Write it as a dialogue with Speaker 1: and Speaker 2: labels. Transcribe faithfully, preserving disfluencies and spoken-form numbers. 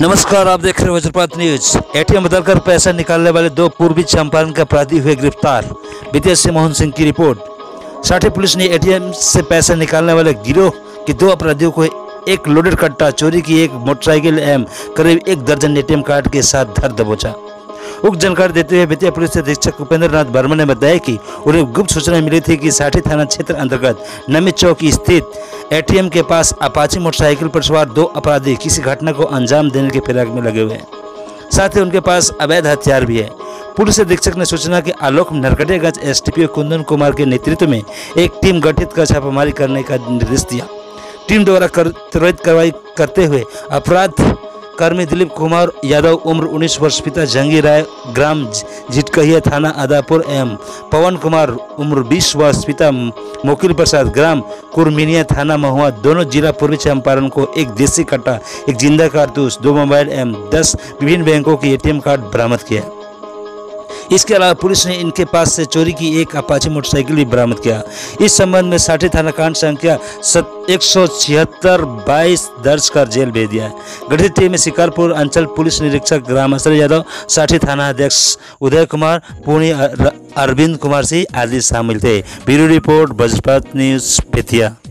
Speaker 1: नमस्कार, आप देख रहे हैं वज्रपात न्यूज। एटीएम बदलकर पैसा निकालने वाले दो पूर्वी चंपारण के अपराधी हुए गिरफ्तार। बीते से मोहन सिंह की रिपोर्ट। साठी पुलिस ने एटीएम से पैसा निकालने वाले गिरोह के दो अपराधियों को एक लोडेड कट्टा, चोरी की एक मोटरसाइकिल एवं करीब एक दर्जन एटीएम कार्ड के साथ धर दबोचा। उक्त जानकारी देते हुए बेतिया पुलिस अधीक्षक उपेंद्र नाथ वर्मा ने बताया कि उन्हें गुप्त सूचना मिली थी कि साठी थाना क्षेत्र अंतर्गत नमी चौक स्थित एटीएम के पास अपाची मोटरसाइकिल पर सवार दो अपराधी किसी घटना को अंजाम देने के फिराक में लगे हुए हैं। साथ ही उनके पास अवैध हथियार भी है। पुलिस अधीक्षक ने सूचना के आलोक में नरकटियागंज एसडीपीओ कुंदन कुमार के नेतृत्व में एक टीम गठित कर छापामारी करने का निर्देश दिया। टीम द्वारा त्वरित कार्रवाई करते हुए अपराध कर्मी दिलीप कुमार यादव उम्र उन्नीस वर्ष पिता जंगी राय ग्राम झिटकहिया थाना आदापुर एवं पवन कुमार उम्र बीस वर्ष पिता मोकिल प्रसाद ग्राम कुरमिनिया थाना महुआ दोनों जिला पूर्वी चंपारण को एक देसी कट्टा, एक जिंदा कारतूस, दो मोबाइल एवं दस विभिन्न बैंकों के एटीएम कार्ड बरामद किया। इसके अलावा पुलिस ने इनके पास से चोरी की एक अपाची मोटरसाइकिल भी बरामद किया। इस संबंध में साठी थाना कांड संख्या एक सौ छिहत्तर बाईस दर्ज कर जेल भेज दिया है। गठित टीम में शिकारपुर अंचल पुलिस निरीक्षक रामाश्रय यादव, साठी थाना अध्यक्ष उदय कुमार, पुणे अरविंद कुमार सिंह आदि शामिल थे। Bureau report, Vajrapat news, Bettiah.